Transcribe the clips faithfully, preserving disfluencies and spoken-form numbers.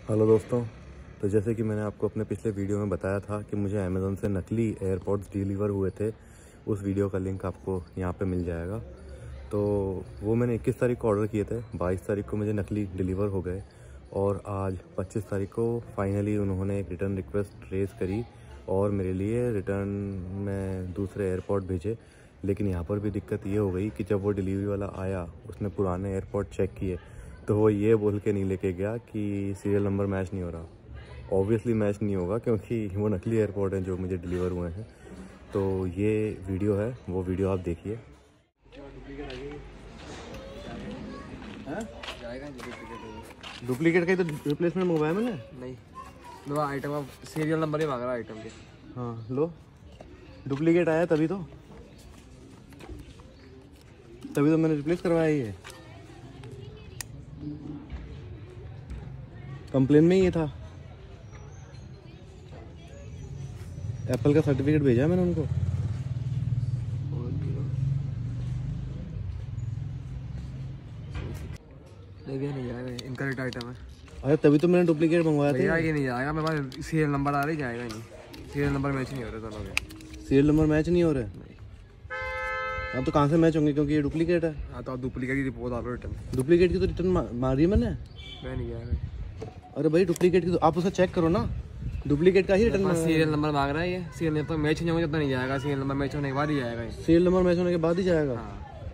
Hello दोस्तों, तो जैसे कि मैंने आपको अपने पिछले वीडियो में बताया था कि मुझे अमेज़न से नकली एयरपॉड्स डिलीवर हुए थे। उस वीडियो का लिंक आपको यहाँ पे मिल जाएगा। तो वो मैंने इक्कीस तारीख को ऑर्डर किए थे, बाईस तारीख को मुझे नकली डिलीवर हो गए और आज पच्चीस तारीख को फाइनली उन्होंने एक रिटर्न रिक्वेस्ट रेज़ करी और मेरे लिए रिटर्न में दूसरे एयरपॉड भेजे। लेकिन यहाँ पर भी दिक्कत ये हो गई कि जब वो डिलीवरी वाला आया उसने पुराने एयरपॉड चेक किए तो वो ये बोल के नहीं लेके गया कि सीरियल नंबर मैच नहीं हो रहा। ऑब्वियसली मैच नहीं होगा क्योंकि वो नकली एयरपॉड हैं जो मुझे डिलीवर हुए हैं। तो ये वीडियो है, वो वीडियो आप देखिए। डुप्लीकेट का ही तो रिप्लेसमेंट मंगवाया मैंने। नहीं लो आइटम अब सीरियल नंबर ही मांग रहा आइटम के। हाँ लो, डुप्लीकेट आया तभी तो तभी तो मैंने रिप्लेस करवाया। ये कंप्लेन में ये था। एप्पल का सर्टिफिकेट भेजा मैंने उनको। नहीं नहीं जाएगा, इनकरेक्ट आइटम है। अरे तभी तो मैंने डुप्लीकेट मंगवाया था। ये नहीं जाएगा, मेरे पास सीरियल नंबर आ रहा ही जाएगा नहीं। सीरियल नंबर मैच नहीं हो रहा दोनों के। सीरियल नंबर मैच नहीं हो रहा है। अब तो कहाँ से मैच होंगे क्योंकि ये डुप्लीकेट है। हाँ तो आप डुप्लीकेट की रिपोर्ट डालो रिटर्न। डुप्लीकेट की तो रिटर्न मारी है मैंने। मैं नहीं जाएगा। अरे भाई डुप्लीकेट की तो आप उसे चेक करो ना, डुप्लीकेट का ही रिटर्न। सीरियल नंबर मांग रहा है ये। सीरियल नंबर मैच नहीं होगा तो नहीं जाएगा। सीरियल नंबर मैच होने के बाद ही जाएगा। सीरियल नंबर मैच होने के बाद ही जाएगा। हाँ।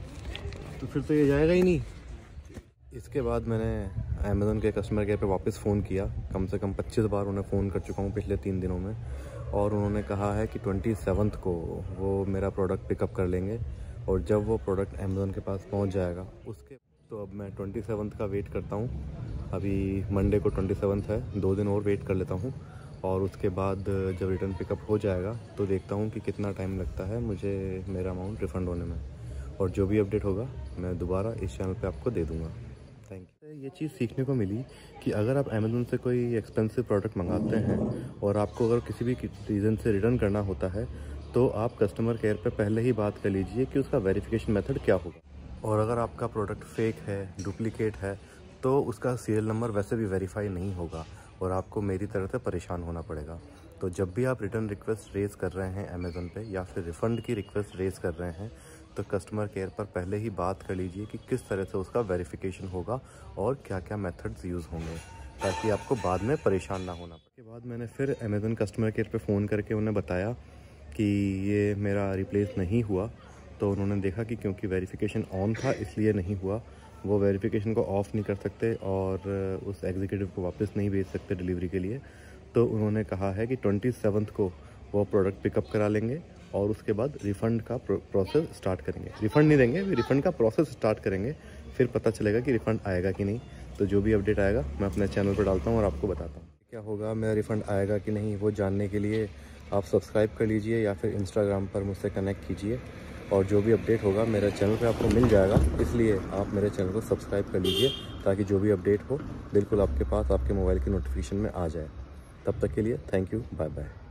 तो फिर तो ये जाएगा ही नहीं। इसके बाद मैंने अमेज़न के कस्टमर केयर पे वापस फ़ोन किया। कम से कम पच्चीस बार उन्हें फ़ोन कर चुका हूँ पिछले तीन दिनों में और उन्होंने कहा है कि ट्वेंटी सेवन्थ को वो मेरा प्रोडक्ट पिकअप कर लेंगे और जब वो प्रोडक्ट अमेज़न के पास पहुँच जाएगा उसके तो अब मैं ट्वेंटी सेवन्थ का वेट करता हूँ। अभी मंडे को ट्वेंटी सेवन्थ है, दो दिन और वेट कर लेता हूँ और उसके बाद जब रिटर्न पिकअप हो जाएगा तो देखता हूँ कि कितना टाइम लगता है मुझे मेरा अमाउंट रिफ़ंड होने में। और जो भी अपडेट होगा मैं दोबारा इस चैनल पे आपको दे दूँगा। Thank you. ये चीज़ सीखने को मिली कि अगर आप अमेज़न से कोई एक्सपेंसिव प्रोडक्ट मंगाते हैं और आपको अगर किसी भी रीज़न से रिटर्न करना होता है तो आप कस्टमर केयर पे पहले ही बात कर लीजिए कि उसका वेरिफिकेशन मेथड क्या होगा। और अगर आपका प्रोडक्ट फेक है, डुप्लीकेट है, तो उसका सीरियल नंबर वैसे भी वेरीफाई नहीं होगा और आपको मेरी तरह से परेशान होना पड़ेगा। तो जब भी आप रिटर्न रिक्वेस्ट रेज़ कर रहे हैं अमेज़न पे या फिर रिफ़ंड की रिक्वेस्ट रेज़ कर रहे हैं तो कस्टमर केयर पर पहले ही बात कर लीजिए कि किस तरह से उसका वेरिफिकेशन होगा और क्या क्या मेथड्स यूज़ होंगे ताकि आपको बाद में परेशान ना होना पड़े। के बाद मैंने फिर अमेज़न कस्टमर केयर पे फ़ोन करके उन्हें बताया कि ये मेरा रिप्लेस नहीं हुआ। तो उन्होंने देखा कि क्योंकि वेरिफिकेशन ऑन था इसलिए नहीं हुआ। वो वेरिफिकेशन को ऑफ़ नहीं कर सकते और उस एग्जीक्यूटिव को वापस नहीं भेज सकते डिलीवरी के लिए। तो उन्होंने कहा है कि ट्वेंटी सेवन्थ को वो प्रोडक्ट पिकअप करा लेंगे और उसके बाद रिफ़ंड का प्रोसेस स्टार्ट करेंगे। रिफ़ंड नहीं देंगे, रिफ़ंड का प्रोसेस स्टार्ट करेंगे, फिर पता चलेगा कि रिफ़ंड आएगा कि नहीं। तो जो भी अपडेट आएगा मैं अपने चैनल पर डालता हूँ और आपको बताता हूँ क्या होगा। मेरा रिफ़ंड आएगा कि नहीं वो जानने के लिए आप सब्सक्राइब कर लीजिए या फिर इंस्टाग्राम पर मुझसे कनेक्ट कीजिए और जो भी अपडेट होगा मेरे चैनल पे आपको मिल जाएगा। इसलिए आप मेरे चैनल को सब्सक्राइब कर लीजिए ताकि जो भी अपडेट हो बिल्कुल आपके पास आपके मोबाइल की नोटिफिकेशन में आ जाए। तब तक के लिए थैंक यू, बाय बाय।